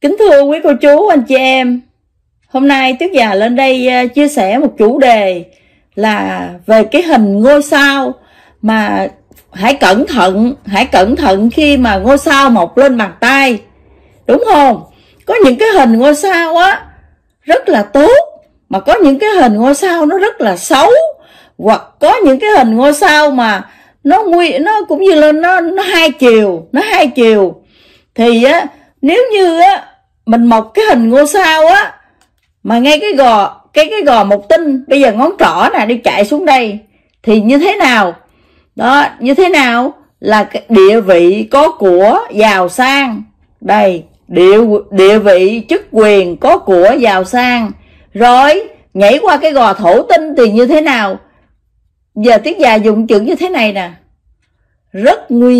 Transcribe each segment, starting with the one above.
Kính thưa quý cô chú, anh chị em, hôm nay Tuyết Già lên đây chia sẻ một chủ đề là về cái hình ngôi sao. Mà hãy cẩn thận khi mà ngôi sao mọc lên bàn tay, đúng không? Có những cái hình ngôi sao á rất là tốt, mà có những cái hình ngôi sao nó rất là xấu, hoặc có những cái hình ngôi sao mà nó cũng như là nó hai chiều. Thì á, nếu như á mình mọc cái hình ngôi sao á mà ngay cái gò một tinh, bây giờ ngón trỏ nè đi chạy xuống đây, thì như thế nào? Đó, như thế nào là địa vị có của giàu sang. Đây, địa vị chức quyền có của giàu sang. Rồi nhảy qua cái gò thổ tinh thì như thế nào? Giờ Tuyết Già dùng chữ như thế này nè, rất nguy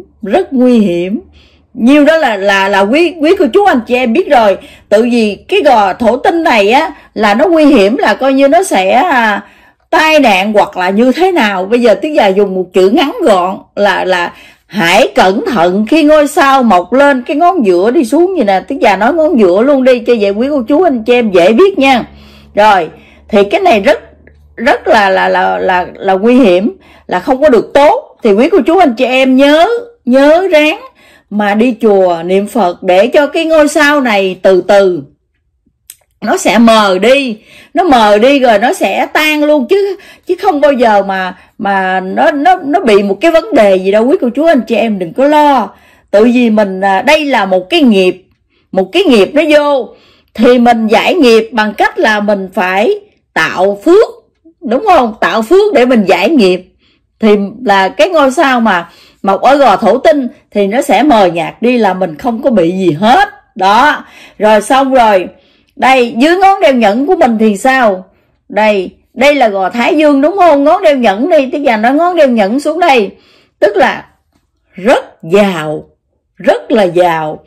hiểm. Nhiêu đó là quý cô chú anh chị em biết rồi. Tự vì cái gò thổ tinh này á là nó nguy hiểm, là coi như nó sẽ tai nạn hoặc là như thế nào. Bây giờ Tuyết Già dùng một chữ ngắn gọn là hãy cẩn thận khi ngôi sao mọc lên cái ngón giữa đi xuống vậy nè. Tuyết Già nói ngón giữa luôn đi cho vậy quý cô chú anh chị em dễ biết nha. Rồi thì cái này rất là nguy hiểm, là không có được tốt. Thì quý cô chú anh chị em nhớ ráng mà đi chùa niệm Phật để cho cái ngôi sao này từ từ nó sẽ mờ đi, rồi nó sẽ tan luôn, chứ không bao giờ mà nó bị một cái vấn đề gì đâu. Quý cô chú anh chị em đừng có lo. Tự vì mình đây là một cái nghiệp nó vô, thì mình giải nghiệp bằng cách là mình phải tạo phước, đúng không? Tạo phước để mình giải nghiệp. Thì là cái ngôi sao mà mọc ở gò thổ tinh thì nó sẽ mờ nhạt đi, là mình không có bị gì hết. Đó, rồi xong rồi. Đây, dưới ngón đeo nhẫn của mình thì sao? Đây là gò thái dương, đúng không? Ngón đeo nhẫn đi, Tuyết Già nói ngón đeo nhẫn xuống đây, tức là rất là giàu.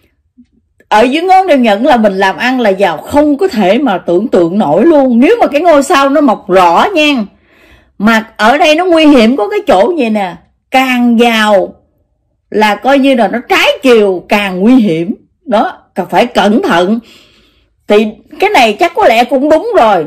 Ở dưới ngón đeo nhẫn là mình làm ăn là giàu không có thể mà tưởng tượng nổi luôn. Nếu mà cái ngôi sao nó mọc rõ nha. Mà ở đây nó nguy hiểm có cái chỗ vậy nè, càng giàu là coi như là nó trái chiều càng nguy hiểm. Đó, phải cẩn thận. Thì cái này chắc có lẽ cũng đúng rồi.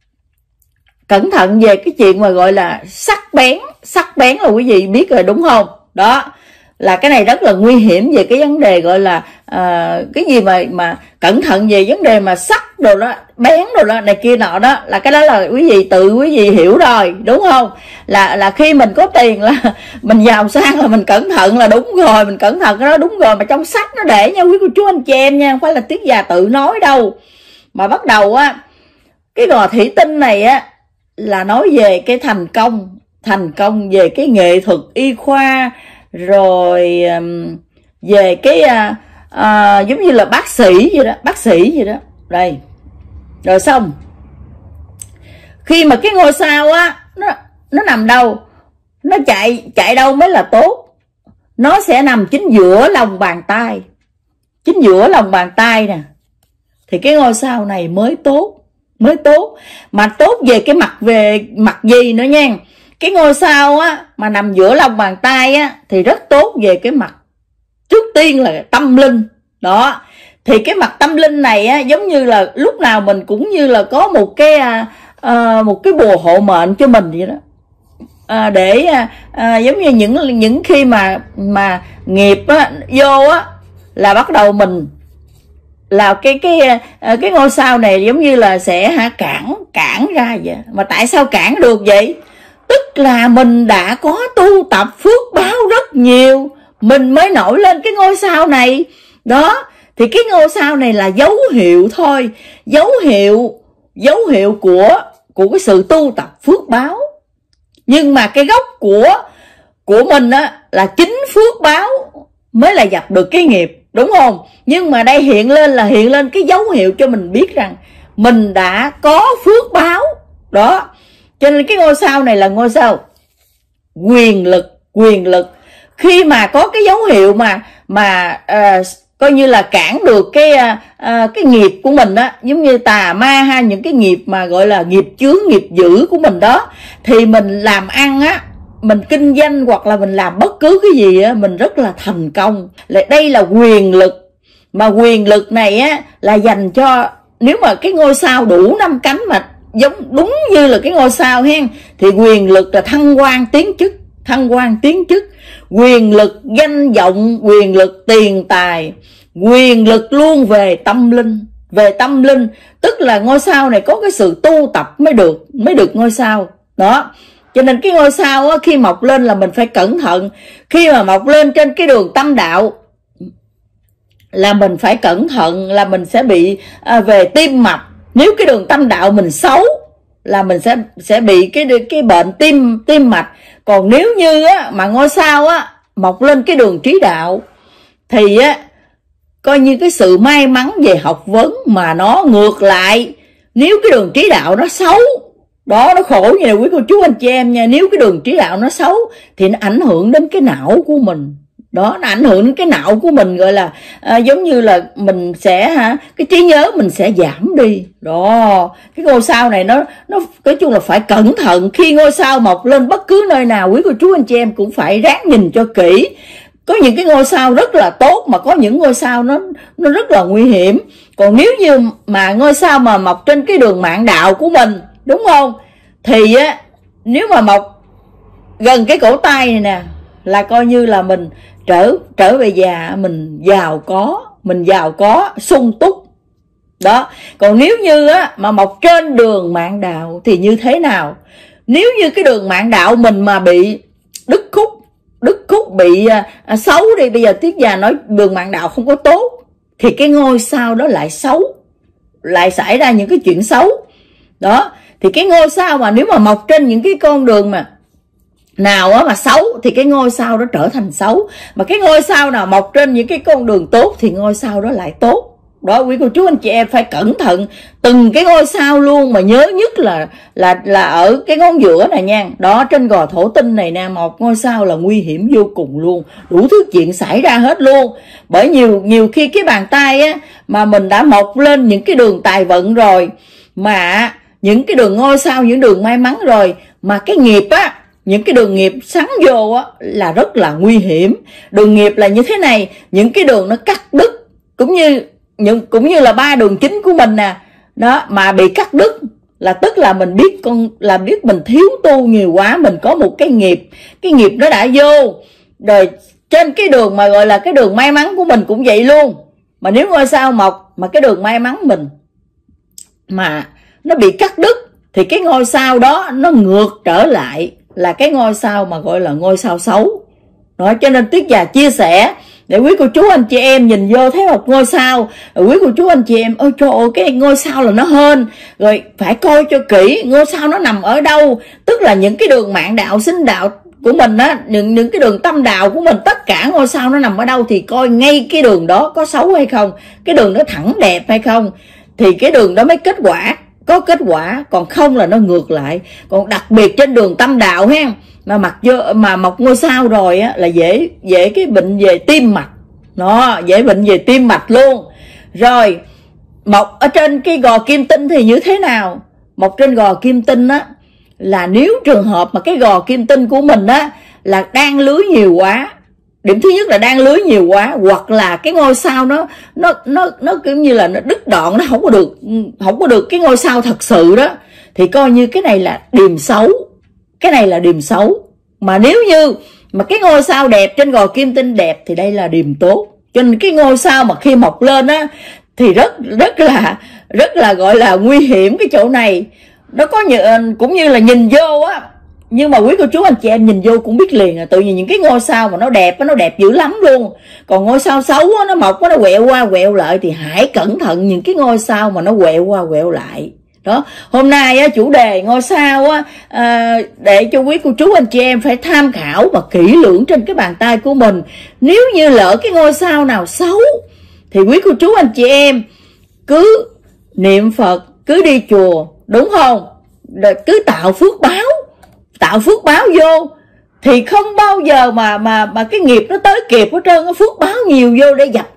Cẩn thận về cái chuyện mà gọi là sắc bén là quý vị biết rồi, đúng không? Đó, là cái này rất là nguy hiểm về cái vấn đề gọi là cái gì mà cẩn thận về vấn đề mà sắc đồ đó, bén đồ đó này kia nọ đó, là cái đó là quý vị hiểu rồi, đúng không? Là khi mình có tiền là mình giàu sang là mình cẩn thận là đúng rồi, mình cẩn thận cái đó đúng rồi. Mà trong sách nó để nha quý cô chú anh chị em nha, không phải là Tuyết Già tự nói đâu. Mà bắt đầu á, cái gò thủy tinh này á là nói về cái thành công về cái nghệ thuật y khoa, rồi về cái giống như là bác sĩ vậy đó. Đây, rồi xong, khi mà cái ngôi sao á nó nằm đâu, nó chạy đâu mới là tốt, nó sẽ nằm chính giữa lòng bàn tay nè, thì cái ngôi sao này mới tốt. Mà tốt về cái mặt gì nữa nha. Cái ngôi sao á mà nằm giữa lòng bàn tay á thì rất tốt về cái mặt, trước tiên là tâm linh. Đó, thì cái mặt tâm linh này á, giống như là lúc nào mình cũng như là có một cái bùa hộ mệnh cho mình vậy đó. Để giống như những khi mà nghiệp á vô á, là bắt đầu mình là cái ngôi sao này giống như là sẽ cản ra vậy. Mà tại sao cản được vậy? Tức là mình đã có tu tập phước báo rất nhiều, mình mới nổi lên cái ngôi sao này. Đó, thì cái ngôi sao này là dấu hiệu thôi, dấu hiệu của cái sự tu tập phước báo. Nhưng mà cái gốc của mình á là chính phước báo mới là dập được cái nghiệp, đúng không? Nhưng mà đây hiện lên cái dấu hiệu cho mình biết rằng mình đã có phước báo. Đó, cho nên cái ngôi sao này là ngôi sao quyền lực. Khi mà có cái dấu hiệu mà coi như là cản được cái nghiệp của mình á, giống như tà ma ha, những cái nghiệp mà gọi là nghiệp chướng, nghiệp dữ của mình đó, thì mình làm ăn á, mình kinh doanh hoặc là mình làm bất cứ cái gì á, mình rất là thành công. Đây là quyền lực. Mà quyền lực này á là dành cho, nếu mà cái ngôi sao đủ 5 cánh mà giống đúng như là cái ngôi sao hen, thì quyền lực là thăng quan tiến chức, thăng quan tiến chức, quyền lực danh vọng, quyền lực tiền tài, quyền lực luôn về tâm linh. Về tâm linh tức là ngôi sao này có cái sự tu tập mới được ngôi sao đó. Cho nên cái ngôi sao á, khi mọc lên là mình phải cẩn thận. Khi mà mọc lên trên cái đường tâm đạo là mình phải cẩn thận, là mình sẽ bị về tim mạch. Nếu cái đường tâm đạo mình xấu là mình sẽ bị cái bệnh tim mạch. Còn nếu như á, mà ngôi sao á mọc lên cái đường trí đạo thì á coi như cái sự may mắn về học vấn mà nó ngược lại. Nếu cái đường trí đạo nó xấu đó, nó khổ như là quý cô chú anh chị em nha. Nếu cái đường trí đạo nó xấu thì nó ảnh hưởng đến cái não của mình đó, nó ảnh hưởng đến cái não của mình, gọi là giống như là mình sẽ cái trí nhớ mình sẽ giảm đi đó. Cái ngôi sao này nó nói chung là phải cẩn thận. Khi ngôi sao mọc lên bất cứ nơi nào, quý cô chú anh chị em cũng phải ráng nhìn cho kỹ. Có những cái ngôi sao rất là tốt, mà có những ngôi sao nó rất là nguy hiểm. Còn nếu như mà ngôi sao mà mọc trên cái đường mạng đạo của mình, đúng không, thì á nếu mà mọc gần cái cổ tay này nè là coi như là mình trở về già mình giàu có sung túc đó. Còn nếu như á mà mọc trên đường mạng đạo thì như thế nào? Nếu như cái đường mạng đạo mình mà bị đứt khúc bị xấu đi, bây giờ Tiết Già nói đường mạng đạo không có tốt thì cái ngôi sao đó lại xấu, lại xảy ra những cái chuyện xấu đó. Thì cái ngôi sao mà nếu mà mọc trên những cái con đường mà nào á mà xấu thì cái ngôi sao đó trở thành xấu. Mà cái ngôi sao nào mọc trên những cái con đường tốt thì ngôi sao đó lại tốt đó. Quý cô chú anh chị em phải cẩn thận từng cái ngôi sao luôn, mà nhớ nhất là ở cái ngón giữa này nha. Đó, trên gò thổ tinh này nè, một ngôi sao là nguy hiểm vô cùng luôn, đủ thứ chuyện xảy ra hết luôn. Bởi nhiều khi cái bàn tay á mà mình đã mọc lên những cái đường tài vận rồi, mà những cái đường ngôi sao, những đường may mắn rồi, mà cái nghiệp á, những cái đường nghiệp sắn vô á là rất là nguy hiểm. Đường nghiệp là như thế này, những cái đường nó cắt đứt, cũng như là 3 đường chính của mình nè đó, mà bị cắt đứt là tức là mình biết mình thiếu tu nhiều quá, mình có một cái nghiệp nó đã vô rồi. Trên cái đường mà gọi là cái đường may mắn của mình cũng vậy luôn. Mà nếu ngôi sao mọc mà cái đường may mắn mình mà nó bị cắt đứt thì cái ngôi sao đó nó ngược trở lại là cái ngôi sao mà gọi là ngôi sao xấu đó. Cho nên Tiết Già chia sẻ để quý cô chú anh chị em nhìn vô thấy một ngôi sao, rồi quý cô chú anh chị em ôi trời ơi, cái ngôi sao là nó hên, rồi phải coi cho kỹ ngôi sao nó nằm ở đâu. Tức là những cái đường mạng đạo, sinh đạo của mình á, những cái đường tâm đạo của mình, tất cả ngôi sao nó nằm ở đâu thì coi ngay cái đường đó có xấu hay không, cái đường đó thẳng đẹp hay không, thì cái đường đó mới có kết quả, còn không là nó ngược lại. Còn đặc biệt trên đường tâm đạo ha, mà mọc ngôi sao rồi á là dễ cái bệnh về tim mạch nó, dễ bệnh về tim mạch luôn. Rồi mọc ở trên cái gò kim tinh thì như thế nào? Mọc trên gò kim tinh á là nếu trường hợp mà cái gò kim tinh của mình á là đan lưới nhiều quá, điểm thứ nhất là đan lưới nhiều quá, hoặc là cái ngôi sao nó kiểu như là nó đứt đoạn, nó không có được cái ngôi sao thật sự đó, thì coi như cái này là điềm xấu. Cái này là điềm xấu. Mà nếu như mà cái ngôi sao đẹp, trên gò kim tinh đẹp thì đây là điềm tốt. Cho nên cái ngôi sao mà khi mọc lên á thì rất là gọi là nguy hiểm cái chỗ này. Nó có cũng như là nhìn vô á, nhưng mà quý cô chú anh chị em nhìn vô cũng biết liền, tự nhiên những cái ngôi sao mà nó đẹp dữ lắm luôn. Còn ngôi sao xấu á, nó mọc nó quẹo qua quẹo lại thì hãy cẩn thận những cái ngôi sao mà nó quẹo qua quẹo lại đó. Hôm nay á, chủ đề ngôi sao á, để cho quý cô chú anh chị em phải tham khảo và kỹ lưỡng trên cái bàn tay của mình. Nếu như lỡ cái ngôi sao nào xấu thì quý cô chú anh chị em cứ niệm Phật, cứ đi chùa, đúng không, rồi cứ tạo phước báo vô thì không bao giờ mà cái nghiệp nó tới kịp hết trơn. Phước báo nhiều vô để dập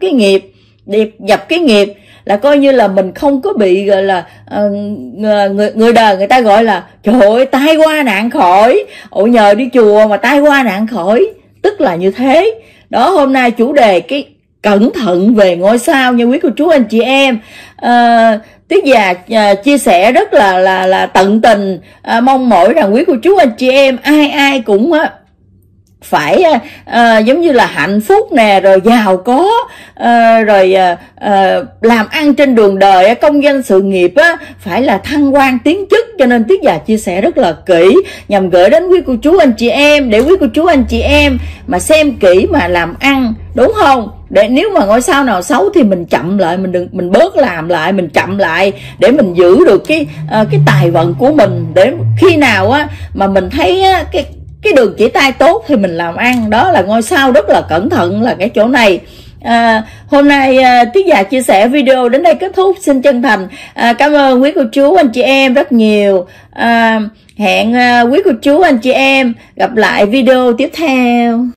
cái nghiệp là coi như là mình không có bị gọi là người đời người ta gọi là trời ơi tai qua nạn khỏi, nhờ đi chùa mà tai qua nạn khỏi, tức là như thế đó. Hôm nay chủ đề cái cẩn thận về ngôi sao nha quý cô chú anh chị em. Tiết Già chia sẻ rất là tận tình, mong mỏi rằng quý cô chú anh chị em ai cũng phải giống như là hạnh phúc nè, rồi giàu có, rồi làm ăn trên đường đời, công danh sự nghiệp phải là thăng quan tiến chức. Cho nên Tiết Già chia sẻ rất là kỹ nhằm gửi đến quý cô chú anh chị em, để quý cô chú anh chị em mà xem kỹ mà làm ăn, đúng không? Để nếu mà ngôi sao nào xấu thì mình chậm lại, mình bớt làm lại, mình chậm lại để mình giữ được cái tài vận của mình, để khi nào mà mình thấy cái đường chỉ tay tốt thì mình làm ăn. Đó là ngôi sao rất là cẩn thận là cái chỗ này. Hôm nay Tiết Già chia sẻ video đến đây kết thúc. Xin chân thành cảm ơn quý cô chú anh chị em rất nhiều. Hẹn quý cô chú anh chị em gặp lại video tiếp theo.